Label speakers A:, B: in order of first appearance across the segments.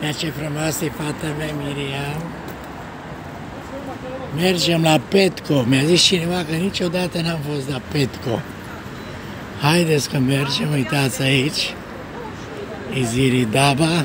A: Ia ce frumoasă e fata mea, Miriam. Mergem la Petco. Mi-a zis cineva că niciodată n-am fost la Petco. Haideți că mergem, uitați aici. E Ziridaba.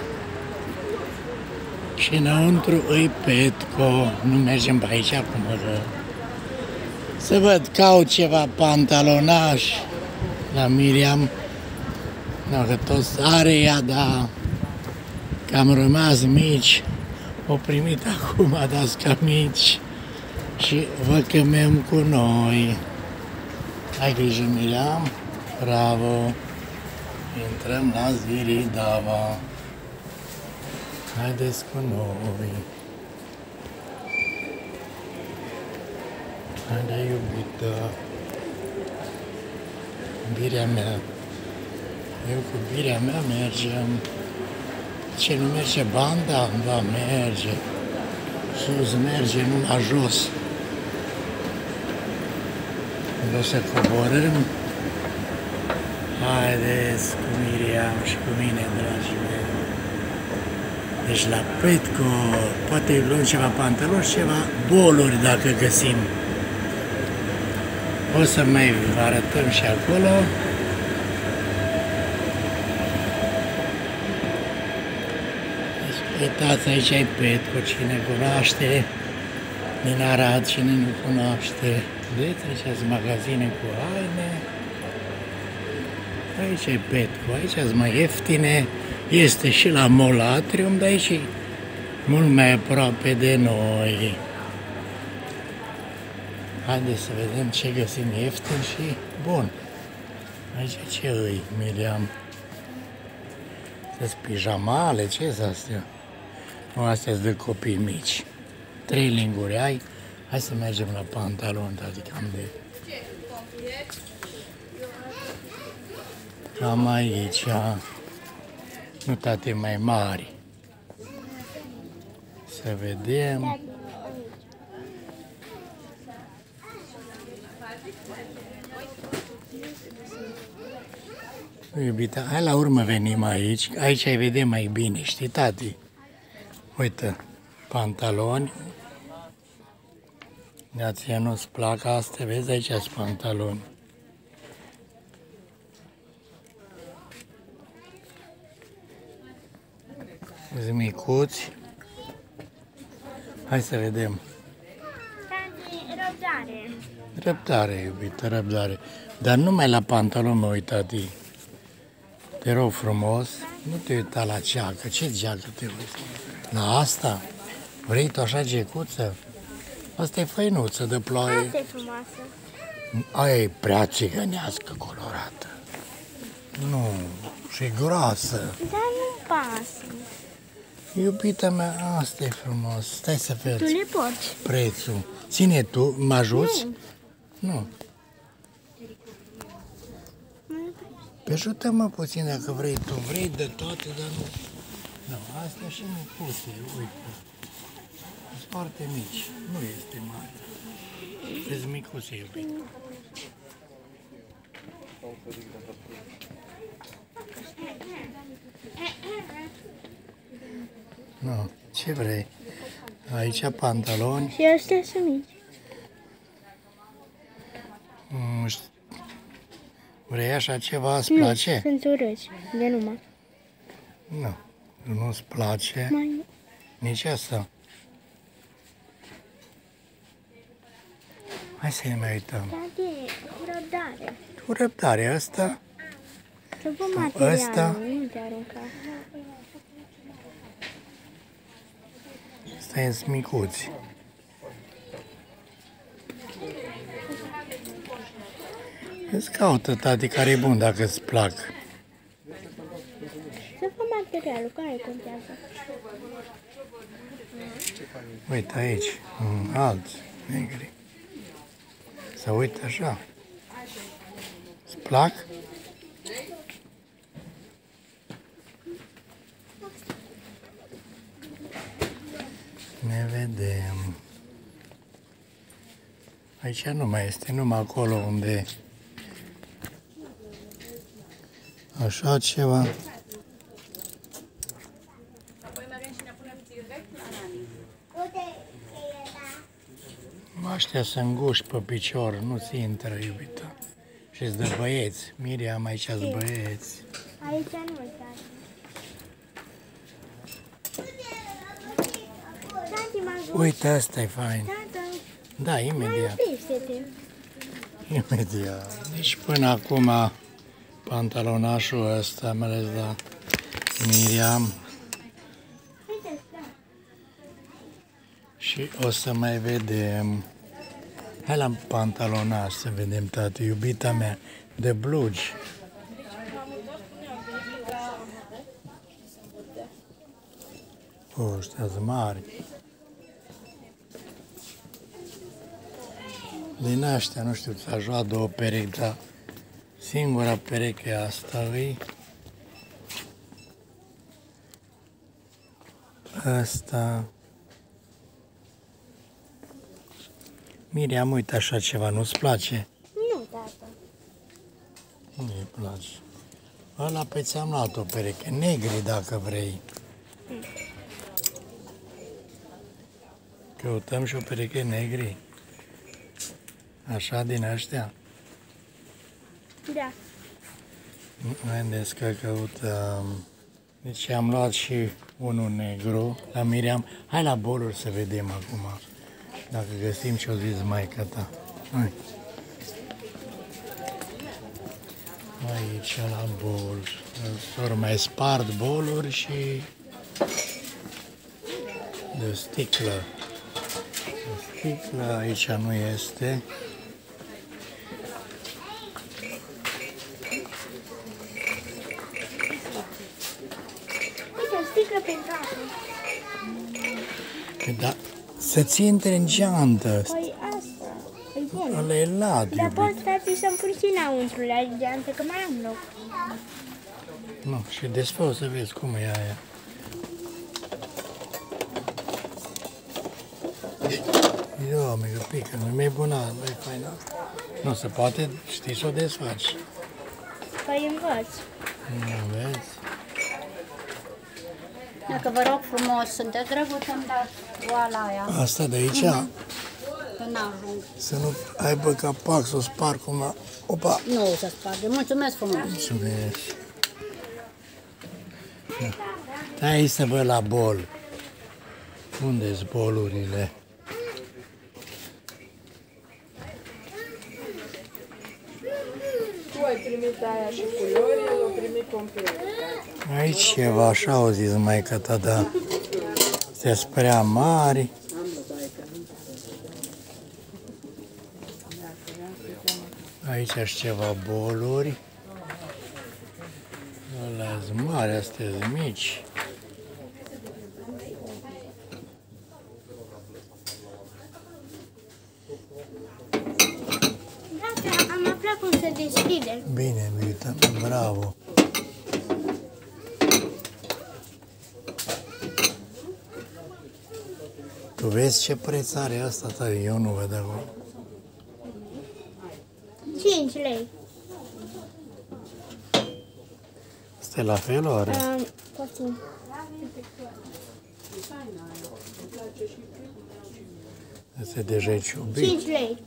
A: Și înăuntru îi Petco. Nu mergem pe aici acum, că să văd, caut ceva pantalonaj la Miriam. Dacă toți are ea, dar că am rămas mici. O primit acum, dați ca mici. Și vă chemăm cu noi. Ai grijă, Miriam. Bravo. Intrăm la Ziridaba. Haideți cu noi. Haide, iubită. Birea mea. Eu cu birea mea mergem. Ce nu merge banda? Va merge. Sus merge, nu la jos. Când o să coborâm, haideți cu Miriam și cu mine, dragii mei. Deci la Petco, poate luăm ceva pantaloni și ceva boluri dacă găsim. O să mai vă arătăm și acolo. Deci, uitați, aici e Petco, cine cunoaște, din Arad, cine nu cunoaște. Vedeți, aici sunt magazine cu haine. Aici e Petco, aici sunt mai ieftine. Este și la Mall Atrium, dar aici e mult mai aproape de noi. Haideți să vedem ce găsim ieftin și bun. Aici ce îi, Miriam? Sunt pijamale, ce sunt astea? Nu, astea sunt de copii mici. 3 linguri ai. Hai să mergem la pantaloni, adică am de... Cam aici, nu toate mai mari. Să vedem. Iubita, hai la urmă venim aici. Aici ai vedem mai bine, știi, tati? Uite, pantaloni. Dar ție nu-ți plac astea, vezi, aici sunt pantaloni. Sunt micuți. Hai să vedem.
B: Răbdare.
A: Răbdare, iubită, răbdare. Dar numai la pantaloni mă uit, tati. Te rog frumos, nu te uita la geacă. Ce geacă te uiți? La asta? Vrei tu așa gecuță? Asta e făinuță de ploaie.
B: Asta e frumoasă.
A: Aia e prea țigănească colorată. Nu, și groasă.
B: Dar nu pasă.
A: Iubita mea, asta e frumos. Stai să vezi.
B: Tu le porți.
A: Prețul. Ține tu, mă ajuți? Nu. Pe ajută-mă puțin dacă vrei tu. Vrei de toate, dar nu. Nu, astea și micuțe, uite. Sunt foarte mici, nu este mare. Sunt micuțe, iubite. Nu, ce vrei? Aici pantaloni.
B: Și ăștia sunt mici.
A: Vrei așa ceva? Îți place?
B: Sunt urâți, de numai.
A: Nu, nu-ți place.
B: Mai...
A: Nici asta. Hai să ne mai uităm.
B: Tati, cu răbdare.
A: Cu răbdare, asta?
B: Să vă materialul,
A: Ăsta?
B: nu te arunca.
A: Ăsta sunt micuți. Îți caută, tati, care e bun dacă îți plac.
B: Să vă materialul, care contează?
A: Uite aici, alți, negri. Să uite așa. Îți plac? Ne vedem. Aici nu mai este, numai acolo unde așa ceva. Aștia sunt înguși pe picior, nu-ți intră, iubita. Și-ți de băieți. Miriam, aici-s băieți.
B: Aici nu uitați. Tati, m-a ajutat.
A: Uite, asta e fain.
B: Tata,
A: Da,
B: mai
A: imediat.
B: apește-te.
A: Imediat. Deci până acum pantalonașul ăsta am ales la Miriam
B: Uite, da.
A: și o să mai vedem. Hai la pantalonaș să vedem, tati, iubita mea, de blugi. Ăștia-s mari. Din ăștia, nu știu, ți-a luat două perechi, dar singura pereche asta îi asta. Miriam, uite așa ceva, nu-ți place?
B: Nu, tata.
A: Nu-i place. Ăla pe ți-am luat o pereche, negri dacă vrei. Căutăm și o pereche negri. Așa din ăștia.
B: Da.
A: Vedeți că căutăm. Deci am luat și unul negru la Miriam. Hai la boluri să vedem acum. Dacă găsim ce-o zis maica ta. Hai. Aici la bol. S-au mai spart boluri și de sticlă. De sticlă aici nu este.
B: Uite, o sticlă pentru apă.
A: Da, să-ți intre în geantă.
B: Păi asta, e bun.
A: Ăla e lat,
B: Dar pot,
A: iubit.
B: tati, să-mi pun și înăuntru la geantă, că mai am loc.
A: Nu, și desfă o să vezi cum e aia. Eu, mică pică, nu e bună, nu e faină. Nu se poate, știi să o desfaci.
B: Păi învăț.
A: Nu vezi?
C: Dacă vă rog frumos, sunteți drăguți, îmi dați oala aia,
A: Asta de aici,
C: că n-ajung.
A: să nu aibă capac, să o sparg cumva. Opa!
C: Nu o să sparge. Mulțumesc frumos.
A: Mulțumesc. Hai să văd la bol. Unde-s bolurile?
D: Tu ai primit aia și culori, el o primit complet.
A: Aici ceva, așa au zis maica ta, da. Astea sunt prea mari. Aici sunt ceva boluri. Ăla sunt mari, astea sunt mici.
B: Tata, am aflat cum să deschidem.
A: Bine, Vita, bravo. Tu vezi ce preț are asta, ta? Eu nu văd acolo.
B: 5 lei.
A: Asta e la fel, oare?
B: Puțin.
A: Asta e deja e ciubit.
B: 5 lei.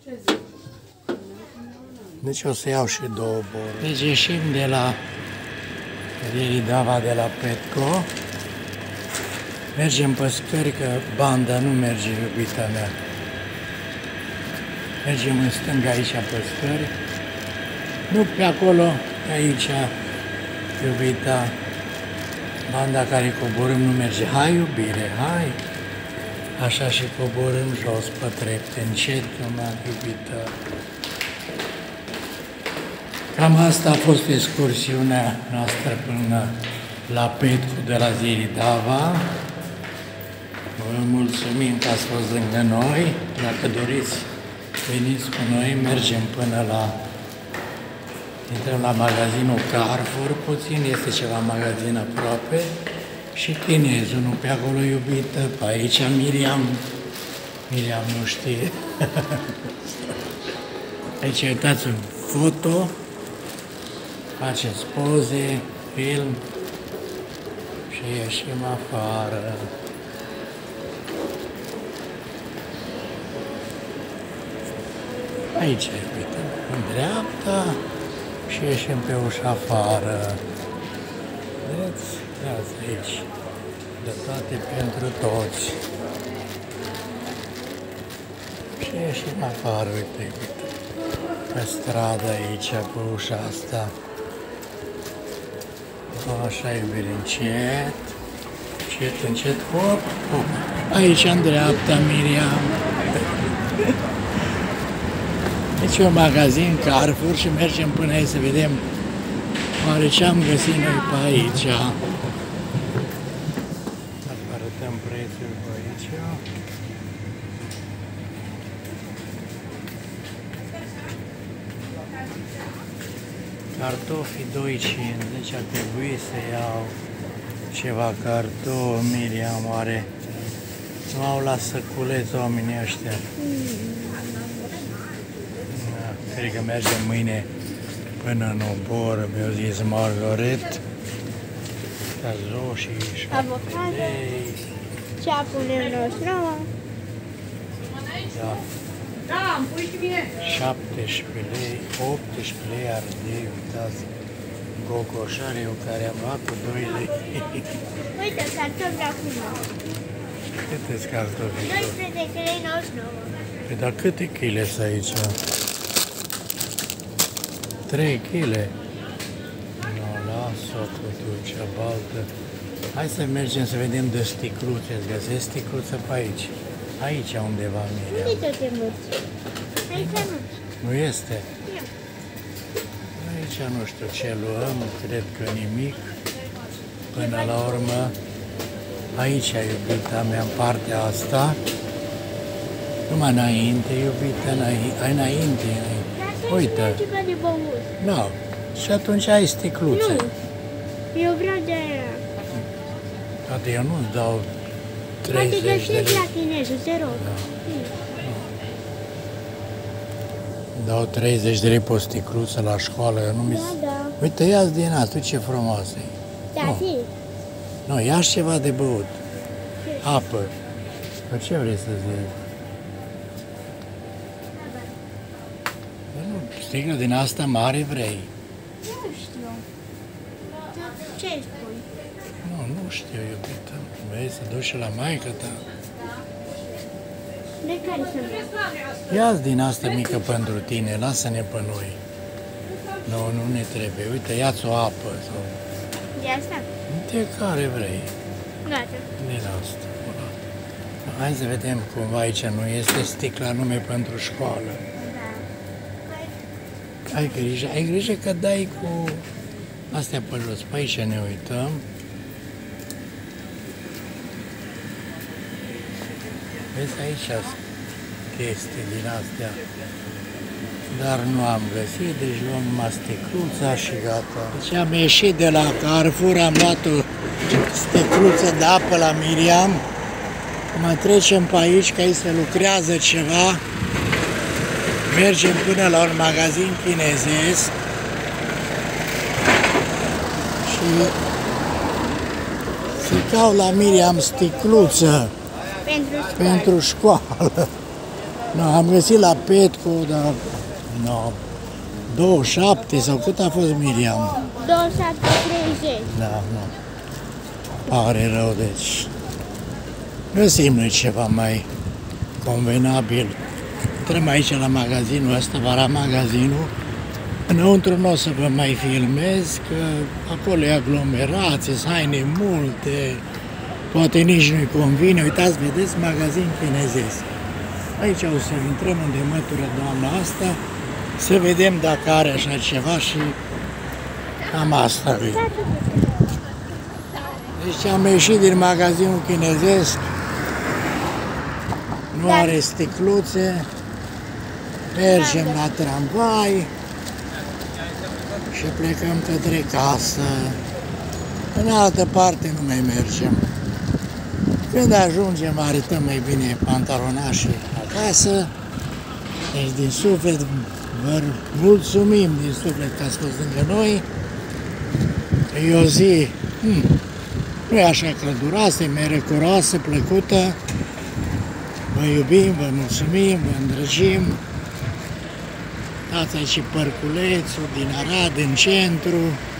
A: Deci o să iau și două boli. Deci ieșim de la Dava de la Petco. Mergem pe scări, că banda nu merge, iubita mea. Mergem în stânga aici pe scări. Nu pe acolo, aici, iubita. Banda care coborâm nu merge. Hai, iubire, hai! Așa și coborâm jos pe trepte, încet, numai, iubita. Cam asta a fost excursiunea noastră până la Petco de la Ziridava. Vă mulțumim că ați fost lângă noi. Dacă doriți, veniți cu noi, mergem până la... Intrăm la magazinul Carrefour, puțin, este ceva magazin aproape. Și chinezul, nu pe acolo, iubită, pe aici Miriam. Miriam nu știe. Aici uitați un foto. Faceți poze, film și ieșim afară. Aici, uite, în dreapta și ieșim pe ușa afară. Vedeți? Iați aici. De toate pentru toți. Și ieșim afară, uite, uite. Pe stradă aici, pe ușa asta. Așa, iubire, încet. Încet, încet, hop, hop. Aici, în dreapta, Miriam. Deci e un magazin Carrefour și mergem până aici să vedem oare ce am găsit noi pe aici. Vă arătăm prețul pe aici. Cartofii 2,50, ar trebui să iau ceva cartofi. Miriam, oare nu au la săculeț oamenii ăștia? Cred că mergem mâine până în Obor, mi-a zis Margaret. Stați roșii, 7 lei.
B: Ce punem noi? Nouă?
A: Da. 17 lei, 18 lei ardei, uitați, gogoșariu care am luat cu 2 lei.
B: Uite, cartofi acum.
A: Câte-s cartofi?
B: 12 lei 99.
A: Păi dar câte chile sunt aici? 3 kg. Nu, las-o cu tu, cea baltă. Hai să mergem să vedem de sticluțe. Îți găsesc sticluță pe aici. Aici undeva, Miriam.
B: Uite te mărți. Aici nu.
A: Nu este?
B: Nu.
A: Aici nu știu ce luăm, cred că nimic. Până la urmă, aici, iubita mea, în partea asta. Numai înainte, iubita, înainte. Uite.
B: Ceva de băut.
A: Nu. Și atunci ai sticluțe.
B: Nu. Eu vreau de aia.
A: Toate eu nu-ți dau
B: Poate
A: 30 de
B: găsesc
A: lei.
B: la Chinezu, te rog.
A: Da. Dau 30 de lei pe o sticluță la școală. Eu nu mi
B: Da.
A: Uite, ia-ți din asta, ce frumoasă e.
B: Da,
A: Nu.
B: zi.
A: Nu, ia-și ceva de băut. Apă. Pe ce vrei să zic? Nu, sticlă din asta mare vrei.
B: Nu știu. Ce spui?
A: Nu știu, iubită. Vrei să duci și la maică ta?
B: De care să nu?
A: Ia-ți din asta mică pentru tine, lasă-ne pe noi. Nu ne trebuie. Uite, ia-ți o apă sau
B: De asta?
A: de care vrei.
B: Gata.
A: Din asta. Hai să vedem cumva aici nu este sticla nume pentru școală. Ai grijă că dai cu astea pe jos. Pe aici ne uităm. Vezi aici chestii din astea. Dar nu am găsit, deci luăm numai sticluța și gata. Deci am ieșit de la Carrefour, am luat o sticluță de apă la Miriam. Mai trecem pe aici, că aici se lucrează ceva. Mergem până la un magazin chinezesc. Și să caut la Miriam sticluță pentru școală. No, am găsit la Petco, dar no, 27 sau cât a fost, Miriam?
B: 27,30.
A: Da, nu. Pare rău, deci găsim noi ceva mai convenabil. Intrăm aici la magazinul ăsta, la magazinul. Înăuntru nu o să vă mai filmez, că acolo e aglomerație, sunt haine multe, poate nici nu-i convine. Uitați, vedeți, magazin chinezesc. Aici o să intrăm unde mătură doamna asta, să vedem dacă are așa ceva și cam asta e. Deci am ieșit din magazinul chinezesc, nu are sticluțe, mergem la tramvai și plecăm către casă. În altă parte nu mai mergem. Când ajungem, arătăm mai bine pantalonașii acasă. Deci din suflet vă mulțumim din suflet că ați fost lângă noi. E o zi, nu e așa călduroasă, e mai răcoroasă, plăcută. Vă iubim, vă mulțumim, vă îndrăgim. Uitați aici și Părculețul din Arad, în centru.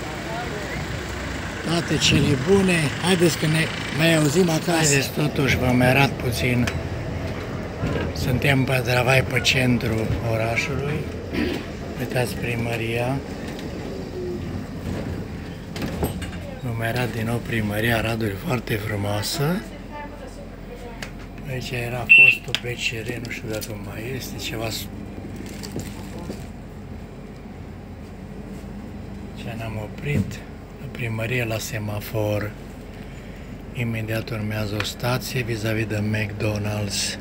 A: Toate cele bune. Haideți că ne mai auzim acasă. Haideți, totuși v-am arat puțin. Suntem pe Dravai, pe centru orașului. Uitați primăria. V-am arat din nou primăria Aradului, foarte frumoasă. Aici era fostul BCR, nu știu dacă mai este ceva. Ce ne-am oprit la primărie, la semafor. Imediat urmează o stație vis-a-vis de McDonald's.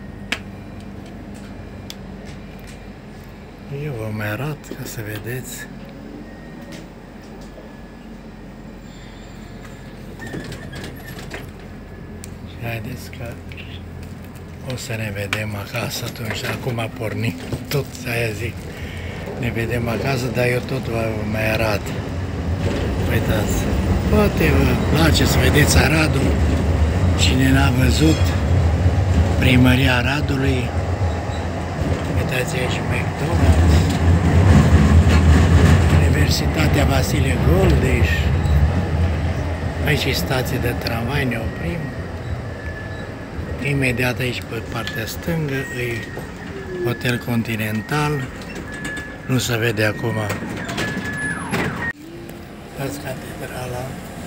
A: Eu vă mai arăt ca să vedeți. Și haideți că o să ne vedem acasă atunci. Acum a pornit tot, aia zic. Ne vedem acasă, dar eu tot vă mai arăt. Uitați, poate vă place să vedeți Aradul. Cine n-a văzut primăria Aradului, uitați aici McDonald's, Universitatea Vasile Goldeș, aici e stație de tramvai, ne oprim. Imediat aici pe partea stângă e Hotel Continental, nu se vede acum. Uitați catedrala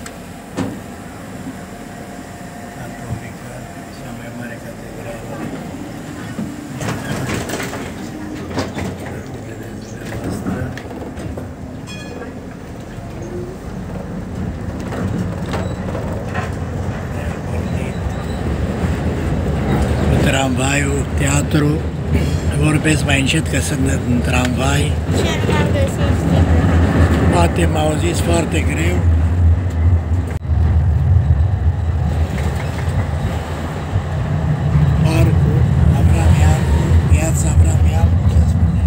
A: catolică, cea mai mare catedrală. Vedeți dumneavoastră. Ne-am pornit cu tramvaiul, teatru. Vorbesc mai încet că sunt în tramvai.
B: Ce n-am găsit?
A: Poate m-auziți foarte greu. Parcul Avram Iancu, piața Avram Iancu, se spune.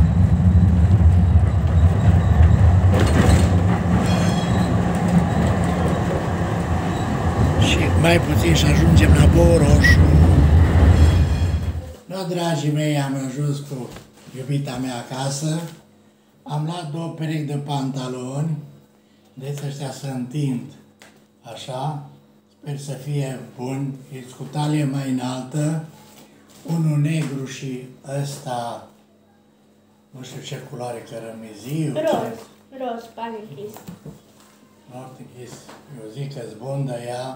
A: Și mai puțin și ajungem la Bou Roșu. No, dragii mei, am ajuns cu iubita mea acasă. Am luat 2 perechi de pantaloni, deci ăștia se întind așa, sper să fie bun, e cu talie mai înaltă, unul negru și ăsta, nu știu ce culoare, cărămiziu.
B: Roz, pane închis.
A: Foarte închis, eu zic că-s bun de ea.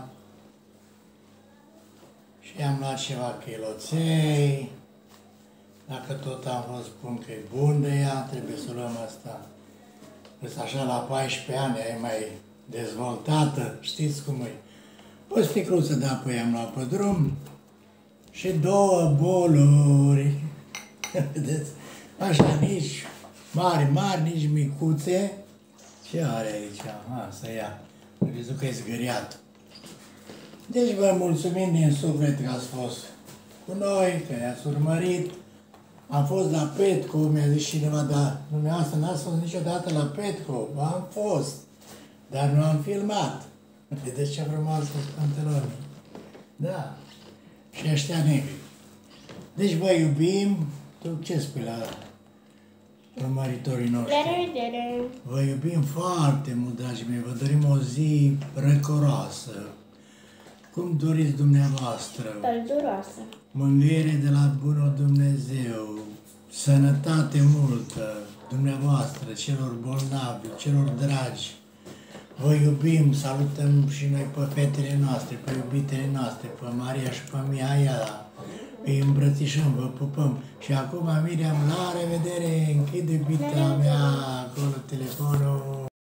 A: Și am luat ceva chiloței. Dacă tot am vrut să spun că e bun de ea, trebuie să luăm asta. Deci așa la 14 ani e mai dezvoltată, știți cum e. O sticluță de apă i-am luat pe drum și 2 boluri. Vedeți? Așa, nici mari, nici micuțe. Ce are aici? Aha, să ia. Am văzut că e zgâriat. Deci vă mulțumim din suflet că ați fost cu noi, că ne-ați urmărit. Am fost la Petco, mi-a zis cineva, dar dumneavoastră n-ați fost niciodată la Petco. Am fost, dar nu am filmat. Vedeți ce frumos sunt pantaloni. Da. Și ăștia negri. Deci vă iubim. Tu ce spui la urmăritorii noștri?
B: La revedere!
A: Vă iubim foarte mult, dragii mei. Vă dorim o zi răcoroasă. Cum doriți dumneavoastră.
B: Călduroasă.
A: Mângâiere de la Bunul Dumnezeu, sănătate multă dumneavoastră, celor bolnavi, celor dragi. Vă iubim, salutăm și noi pe fetele noastre, pe iubitele noastre, pe Maria și pe Mihaela. Îi îmbrățișăm, vă pupăm. Și acum, Miriam, la revedere, închide bita mea acolo telefonul.